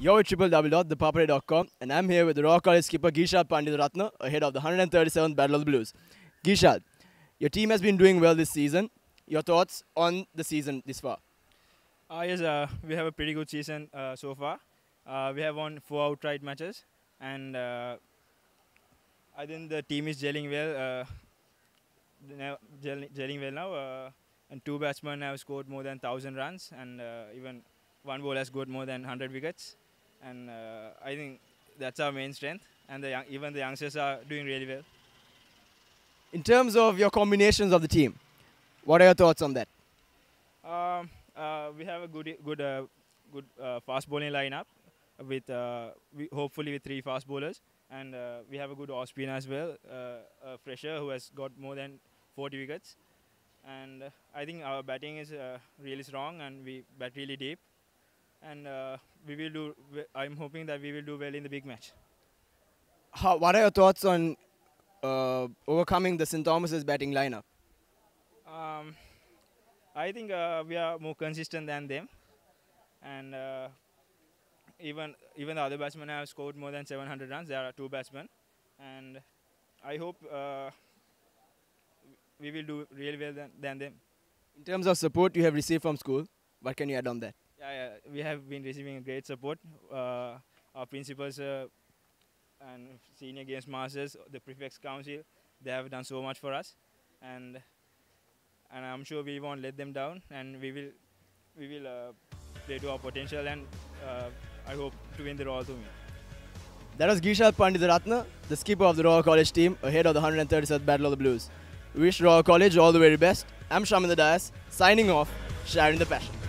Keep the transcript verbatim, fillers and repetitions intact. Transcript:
You're at w w w dot the papare dot com, and I'm here with the Royal College skipper Geeshath Panditharathne ahead of the one hundred thirty-seventh Battle of the Blues. Geeshath, your team has been doing well this season. Your thoughts on the season this far? Uh, yes, uh, we have a pretty good season uh, so far. Uh, we have won four outright matches, and uh, I think the team is gelling well. Uh, now gel gelling well now, uh, and two batsmen have scored more than one thousand runs, and uh, even one bowler has scored more than one hundred wickets. And uh, I think that's our main strength, and the young, even the youngsters are doing really well. In terms of your combinations of the team, what are your thoughts on that? Um, uh, we have a good, good, uh, good uh, fast bowling lineup with uh, we hopefully with three fast bowlers, and uh, we have a good off spinner as well, uh, a fresher who has got more than forty wickets. And uh, I think our batting is uh, really strong, and we bat really deep. And uh, we will do. I'm hoping that we will do well in the big match. How, what are your thoughts on uh, overcoming the Saint Thomas's batting lineup? Um, I think uh, we are more consistent than them, and uh, even even the other batsmen have scored more than seven hundred runs. There are two batsmen, and I hope uh, we will do really well than, than them. In terms of support you have received from school, what can you add on that? Yeah, yeah, we have been receiving great support. Uh, our principals uh, and senior games masters, the prefects council, they have done so much for us, and and I'm sure we won't let them down, and we will we will uh, play to our potential, and uh, I hope to win the Royal to me. That was Geeshath Panditharathne, the skipper of the Royal College team ahead of the one hundred thirty-seventh Battle of the Blues. We wish Royal College all the very best. I'm Shamin the Dias, signing off, sharing the passion.